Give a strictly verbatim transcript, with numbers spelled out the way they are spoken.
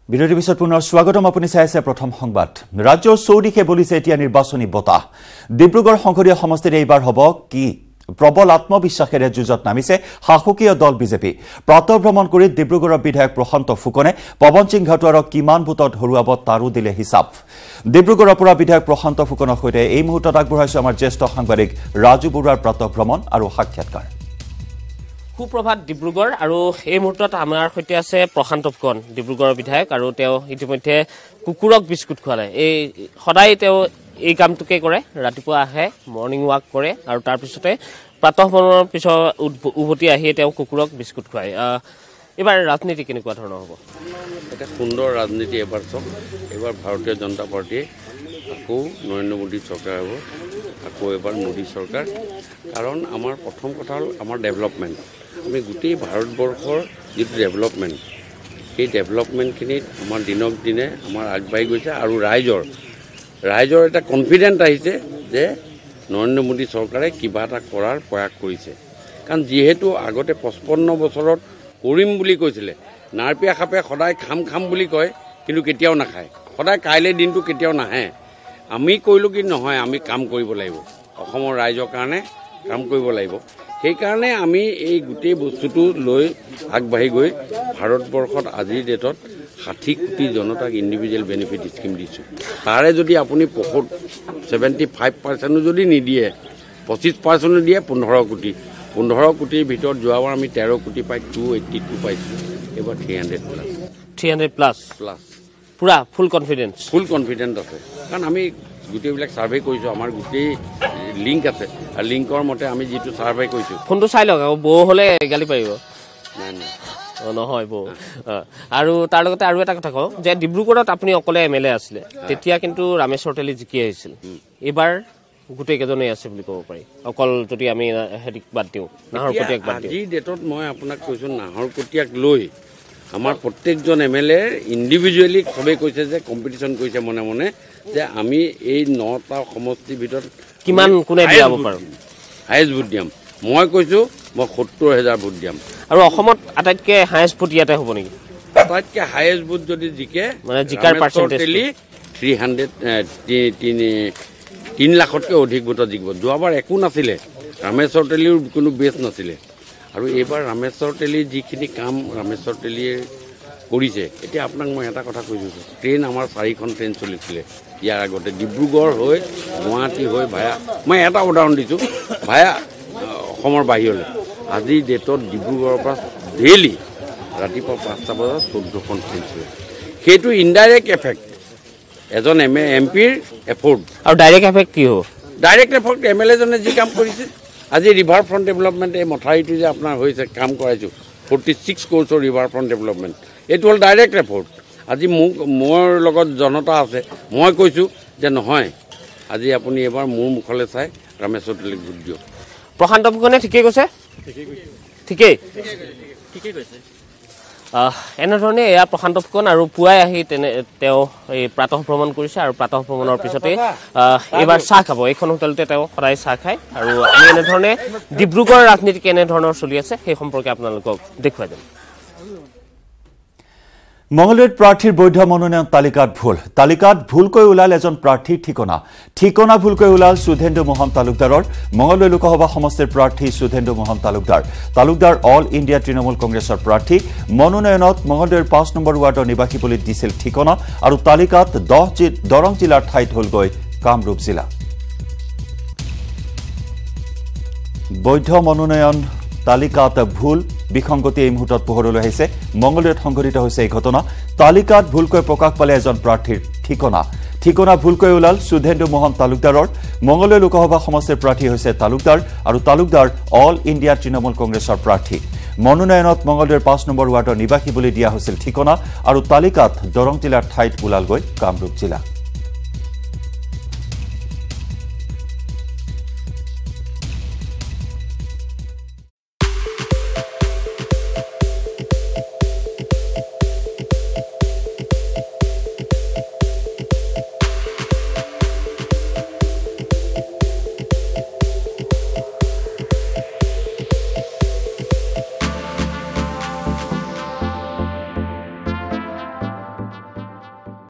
বিৰোধী পিছত পুনৰ স্বাগতম আপুনি চাই আছে প্ৰথম সংবাদ ৰাজ্যৰ চৌদিশে বলিছে এতিয়া নিৰ্বাচনী বতাহ ডিব্ৰুগড় সংসদীয় সমষ্টিত এইবাৰ হ'ব কি প্ৰবল আত্মবিশ্বাসেৰে যুঁজত নামিছে শাসকীয় দল বিজেপি প্ৰাতঃ ভ্ৰমণ কৰি ডিব্ৰুগড়ৰ বিধায়ক প্ৰশান্ত ফুকনে পৱন সিং ঘাটোৱাৰক কিমান ভোটত হৰুৱাব তাৰো দিলে হিচাপ ডিব্ৰুগড়ৰ পৰা বিধায়ক প্ৰশান্ত ফুকনৰ সৈতে এই মুহূৰ্তত আগবঢ়াইছো আমাৰ জ্যেষ্ঠ সাংবাদিক ৰাজু বৰুৱাৰ প্ৰাতঃ ভ্ৰমণ আৰু সাক্ষাৎকাৰ সুপ্ৰভাত ডিব্ৰুগড় আৰু এই মুহূৰ্তত আমাৰ সৈতে আছে প্ৰশান্ত ফুকন ডিব্ৰুগড়ৰ বিধায়ক আৰু তেওঁ ইতিমধ্যে কুকুৰক বিস্কুট খোৱালে এই সদায় তেওঁ এই কামটোকে কৰে ৰাতিপুৱা আহে মৰ্নিং ৱাক কৰে আৰু তাৰ পিছতে প্ৰাতঃ ভ্ৰমণৰ পিছত উভতি আহি তেওঁ কুকুৰক বিস্কুট খুৱায় এবাৰ ৰাজনীতি কেনেকুৱা ধৰণৰ হ'ব এটা সুন্দৰ ৰাজনীতি এবাৰ চাওক এবাৰ ভাৰতীয় জনতা পাৰ্টিয়ে আকৌ নৰেন্দ্ৰ মোদী চৰকাৰ হ'ব আকৌ এবাৰ মোদী চৰকাৰ কাৰণ আমাৰ প্ৰথম কথা হ'ল আমাৰ ডেভেলপমেণ্ট আমি গোটেই ভাৰতবৰ্ষৰ যিটো ডেভেলপমেণ্ট সেই ডেভেলপমেণ্টখিনিত আমাৰ দিনক দিনে আমাৰ আগবাঢ়ি গৈছে আৰু ৰাইজৰ ৰাইজৰ এটা কনফিডেন্ট আহিছে যে নৰেন্দ্ৰ মোদী চৰকাৰে কিবা এটা কৰাৰ প্ৰয়াস কৰিছে কাৰণ যিহেতু আগতে পঁচপন্ন বছৰত কৰিম বুলি কৈছিলে নাৰপিয়া খাপে সদায় খাম খাম বুলি কয় কিন্তু কেতিয়াও নাখায় সদায় কাইলৈ দিনটো কেতিয়াও নাহে আমি কৰিলোঁ কি নহয় আমি কাম কৰিব লাগিব অসমৰ ৰাইজৰ কাৰণে কাম কৰিব লাগিব সেইকাৰণে আমি এই গোটেই বস্তুটো লৈ আগবাঢ়ি গৈ ভাৰতবৰ্ষত আজিৰ ডেটত ষাঠি কোটি জনতাক ইণ্ডিভিজুৱেল বেনিফিট স্কিম দিছোঁ তাৰে যদি আপুনি ছেভেণ্টি ফাইভ পাৰ্চেণ্টো যদি নিদিয়ে পঁচিছ পাৰ্চেণ্টো দিয়ে পোন্ধৰ কোটি পোন্ধৰ কোটিৰ ভিতৰত যোৱাবাৰ আমি তেৰ কোটি পাই টু এইট্টি টু পাইছোঁ এইবাৰ three hundred plus three hundred plus plus পুৰা ফুল কনফিডেন্স ফুল কনফিডেন্ট আছে কাৰণ আমি গোটেইবিলাক ছাৰ্ভে কৰিছোঁ আমাৰ গোটেই লিংক আছে আৰু লিংকৰ মতে আমি যিটো ছাৰ্ভে কৰিছোঁ ফোনটো চাই লওক আৰু বৌ হ'লে গালি পাৰিব নাই নাই নহয় বৌ আৰু তাৰ লগতে আৰু এটা কথা কওঁ যে ডিব্ৰুগড়ত আপুনি অকলে এম এল এ আছিলে তেতিয়া কিন্তু ৰামেশ্বৰ তেলী জিকি আহিছিল এইবাৰ গোটেই কেইজনেই আছে বুলি ক'ব পাৰি অকল যদি আমি হেৰিক বাদ দিওঁ নাহৰকটীয়াক বাদ দিওঁ আজিৰ ডেটত মই আপোনাক কৈছোঁ নাহৰকটীয়াক লৈ আমাৰ প্ৰত্যেকজন এম এল এৰ ইণ্ডিভিজুৱেলি চবেই কৈছে যে কম্পিটিশ্যন কৰিছে মনে মনে যে আমি এই নটা সমষ্টিৰ ভিতৰত কিমান কোনে দিয়াব পাৰোঁ হায়েষ্ট ভোট দিয়াম মই কৈছোঁ মই সত্তৰ হাজাৰ ভোট দিয়াম আৰু অসমত আটাইতকৈ হায়েষ্ট ভোট ইয়াতে হ'ব নেকি আটাইতকৈ হায়েষ্ট ভোট যদি জিকে মানে জিকাৰ পাৰ্চেণ্টেজ থ্ৰী হাণ্ড্ৰেড তিনি তিনি লাখতকৈ অধিক ভোটত জিকিব যোৱাবাৰ একো নাছিলে ৰামেশ্বৰ তেলীৰ কোনো বেছ নাছিলে আৰু এইবাৰ ৰামেশ্বৰ তেলীৰ যিখিনি কাম ৰামেশ্বৰ তেলীয়ে কৰিছে এতিয়া আপোনাক মই এটা কথা কৈছোঁ ট্ৰেইন আমাৰ চাৰিখন ট্ৰেইন চলিছিলে ইয়াৰ আগতে ডিব্ৰুগড় হৈ গুৱাহাটী হৈ ভায়া মই এটা উদাহৰণ দিছোঁ ভায়া অসমৰ বাহিৰলৈ আজিৰ ডেটত ডিব্ৰুগড়ৰ পৰা ডেইলি ৰাতিপুৱা পাঁচটা বজাত চৈধ্যখন ট্ৰেইন চলে সেইটো ইনডাইৰেক্ট এফেক্ট এজন এম এ এম পিৰ এফৰ্ট আৰু ডাইৰেক্ট এফেক্ট কি হ'ব ডাইৰেক্ট এফেক্ট এম এল এজনে যি কাম কৰিছে আজি ৰিভাৰ ফ্ৰণ্ট ডেভেলপমেণ্ট এই মথাউৰিটো যে আপোনাৰ হৈছে কাম কৰাইছোঁ ফৰ্টি ছিক্স কোৰ্চৰ ৰিভাৰ ফ্ৰণ্ট ডেভেলপমেণ্ট এইটো হ'ল ডাইৰেক্ট এফৰ্ট আজি মোক মোৰ লগত জনতা আছে মই কৈছোঁ যে নহয় আজি আপুনি এবাৰ মোৰ মুখলৈ চাই ৰামেশ্বৰ তেলীক ভোট দিয়ক প্ৰশান্ত ফুকনে ঠিকেই কৈছে ঠিকেই ঠিকেই কৈছে এনেধৰণে এয়া প্ৰশান্ত ফুকন আৰু পুৱাই আহি তেনে তেওঁ এই প্ৰাতঃ ভ্ৰমণ কৰিছে আৰু প্ৰাতঃ ভ্ৰমণৰ পিছতে এইবাৰ চাহ খাব এইখন হোটেলতে তেওঁ সদায় চাহ খায় আৰু আমি এনেধৰণে ডিব্ৰুগড় ৰাজনীতি কেনেধৰণৰ চলি আছে সেই সম্পৰ্কে আপোনালোকক দেখুৱাই দিম মঙলদৈত প্ৰাৰ্থীৰ বৈধ মনোনয়ন তালিকাত ভুল তালিকাত ভুলকৈ ওলাল এজন প্ৰাৰ্থীৰ ঠিকনা ঠিকনা ভুলকৈ ওলাল সুধেন্দু মোহন তালুকদাৰৰ মঙলদৈ লোকসভা সমষ্টিৰ প্ৰাৰ্থী সুধেন্দু মোহন তালুকদাৰ তালুকদাৰ অল ইণ্ডিয়া তৃণমূল কংগ্ৰেছৰ প্ৰাৰ্থী মনোনয়নত মঙলদৈৰ পাঁচ নম্বৰ ৱাৰ্ডৰ নিবাসী বুলি দিছিল ঠিকনা আৰু তালিকাত দহ দৰং জিলাৰ ঠাইত হ'লগৈ কামৰূপ জিলা বৈধ মনোনয়ন তালিকাত ভুল বিসংগতি এই মুহূৰ্তত পোহৰলৈ আহিছে মঙলদৈত সংঘটিত হৈছে এই ঘটনা তালিকাত ভুলকৈ প্ৰকাশ পালে এজন প্ৰাৰ্থীৰ ঠিকনা ঠিকনা ভুলকৈ ওলাল সুধেন্দু মোহন তালুকদাৰৰ মঙলদৈ লোকসভা সমষ্টিৰ প্ৰাৰ্থী হৈছে তালুকদাৰ আৰু তালুকদাৰ অল ইণ্ডিয়া তৃণমূল কংগ্ৰেছৰ প্ৰাৰ্থী মনোনয়নত মঙলদৈৰ পাঁচ নম্বৰ ৱাৰ্ডৰ নিবাসী বুলি দিয়া হৈছিল ঠিকনা আৰু তালিকাত দৰং জিলাৰ ঠাইত ওলালগৈ কামৰূপ জিলা